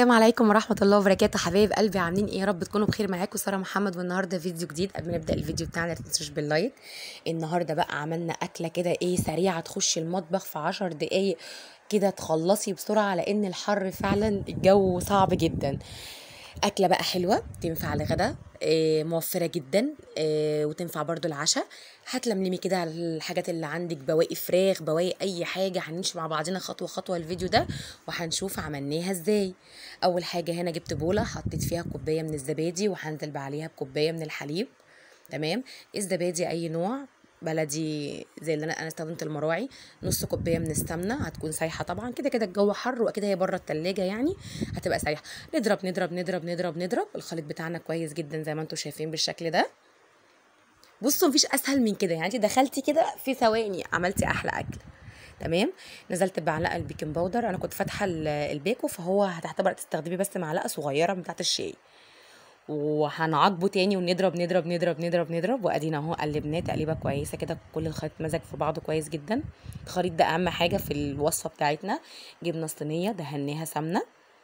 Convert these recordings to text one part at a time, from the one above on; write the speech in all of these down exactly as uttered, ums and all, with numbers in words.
السلام عليكم ورحمة الله وبركاته. حبايب قلبي عاملين ايه؟ يا رب تكونوا بخير. معاكم سارة محمد، والنهارده فيديو جديد. قبل ما نبدأ الفيديو بتاعنا ما تنسوش باللايك. النهارده بقى عملنا أكلة كده ايه سريعة، تخشي المطبخ في عشر دقايق كده تخلصي بسرعة، لأن الحر فعلا الجو صعب جدا. أكلة بقى حلوة تنفع لغدا، إيه موفرة جدا، إيه وتنفع برضو العشاء. هتلملمي كده على الحاجات اللي عندك، بواقي فراخ، بواقي اي حاجه. هنمشي مع بعضنا خطوه خطوه الفيديو ده وهنشوف عملناها ازاي. اول حاجه هنا جبت بوله، حطيت فيها كوبايه من الزبادي، وهنزل بقى عليها بكوبايه من الحليب. تمام. الزبادي اي نوع، بلدي زي اللي انا انا استخدمت المراعي. نص كوبايه من السمنه، هتكون سايحه طبعا، كده كده الجو حر واكيد هي بره التلاجة يعني هتبقى سايحه. نضرب نضرب نضرب نضرب نضرب الخليط بتاعنا كويس جدا زي ما انتم شايفين بالشكل ده. بصوا مفيش اسهل من كده، يعني انت دخلتي كده في ثواني عملتي احلى اكل. تمام. نزلت بمعلقه البيكنج باودر، انا كنت فاتحه البيكو فهو هتعتبر تستخدمي بس معلقه صغيره من بتاعه الشاي. وهنعاقبه تاني ونضرب نضرب نضرب نضرب نضرب، وادينا اهو قلبناه تقليبه كويسه كده، كل الخليط مزج في بعضه كويس جدا. الخليط ده اهم حاجه في الوصفه بتاعتنا. جبنا الصينيه دهناها سمنه،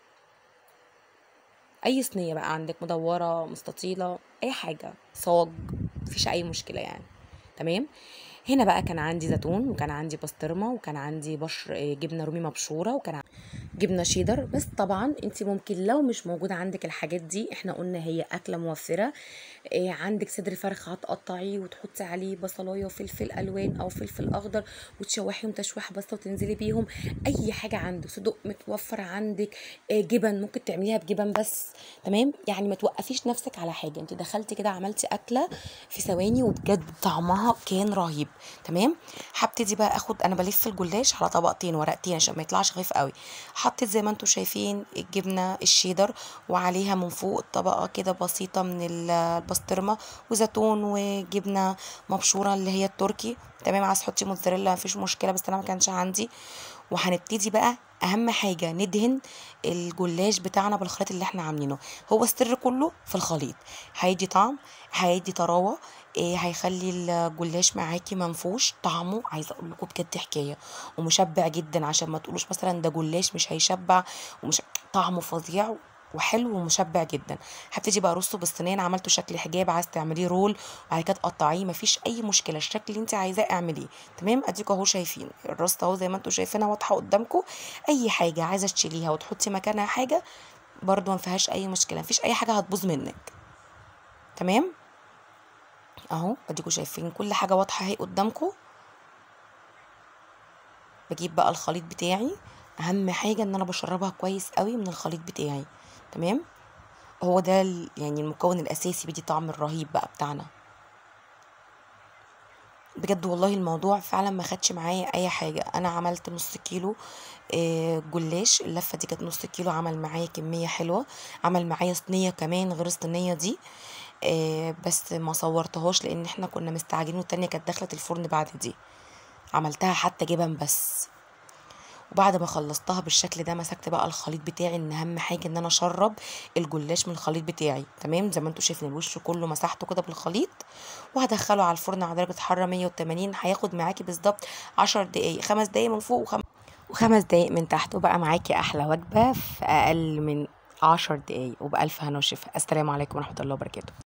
اي صينيه بقى عندك، مدوره مستطيله اي حاجه، صاج، مفيش اي مشكله يعني. تمام. هنا بقى كان عندي زيتون، وكان عندي بسطرمه، وكان عندي بشر جبنه رومي مبشوره، وكان جبنه شيدر. بس طبعا انت ممكن لو مش موجوده عندك الحاجات دي، احنا قلنا هي اكله موفره. إيه عندك صدر فرخ هتقطعيه وتحطي عليه بصلايه وفلفل الوان او فلفل اخضر، وتشوحيهم تشويح بس وتنزلي بيهم. اي حاجه عندك، صدق متوفر عندك، إيه جبن ممكن تعمليها بجبن بس. تمام. يعني ما توقفيش نفسك على حاجه، انت دخلتي كده عملتي اكله في ثواني، وبجد طعمها كان رهيب. تمام. هبتدي بقى اخد، انا بلف الجلاش على طبقتين ورقتين عشان ما يطلعش خفيف قوي. حطيت زي ما انتم شايفين الجبنه الشيدر، وعليها من فوق طبقه كده بسيطه من البسطرمه وزيتون وجبنه مبشوره اللي هي التركي. تمام. عايز تحطي موتزاريلا مفيش مشكله، بس انا ما كانش عندي. وهنبتدي بقى اهم حاجه ندهن الجلاش بتاعنا بالخليط اللي احنا عاملينه. هو السر كله في الخليط، هيدي طعم، هيدي طراوه، إيه هيخلي الجلاش معاكي منفوش. طعمه عايزه اقول لكم بجد حكايه، ومشبع جدا، عشان ما تقولوش مثلا ده جلاش مش هيشبع، ومش طعمه فظيع وحلو ومشبع جدا. هبتدي بقى ارصه بالصينيه. انا عملته شكل حجاب، عايز تعمليه رول وبعد كده تقطعيه مفيش اي مشكله، الشكل اللي انت عايزاه اعمليه. تمام. اديكوا اهو شايفين الرصه اهو زي ما انتم شايفينها واضحه قدامكم. اي حاجه عايزه تشيليها وتحطي مكانها حاجه برضو ما فيهاش اي مشكله، مفيش اي حاجه هتبوظ منك. تمام. اهو اديكوا شايفين كل حاجه واضحه اهي قدامكم. بجيب بقى الخليط بتاعي، اهم حاجه ان انا بشربها كويس قوي من الخليط بتاعي. تمام. هو ده يعني المكون الاساسي بيدي طعم الرهيب بقى بتاعنا. بجد والله الموضوع فعلا ما خدش معايا اي حاجه. انا عملت نص كيلو آه جلاش، اللفه دي كانت نص كيلو، عمل معايا كميه حلوه. عمل معايا صينيه كمان غير الصينيه دي، آه بس ما صورتهاش لان احنا كنا مستعجلين، والتانيه كانت دخلت الفرن بعد دي. عملتها حتى جبن بس. وبعد ما خلصتها بالشكل ده مسكت بقى الخليط بتاعي، ان اهم حاجه ان انا اشرب الجلاش من الخليط بتاعي. تمام. زي ما انتم شايفين الوش كله مسحته كده بالخليط، وهدخله على الفرن على درجه حراره مية وتمانين. هياخد معاكي بالظبط عشر دقايق، خمس دقايق من فوق وخم... وخمس دقايق من تحت، وبقى معاكي احلى وجبه في اقل من عشر دقايق، وبألف هنا وشفا. السلام عليكم ورحمه الله وبركاته.